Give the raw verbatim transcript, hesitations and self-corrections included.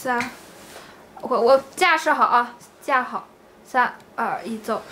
三，我我架势好啊，架好，三二一走。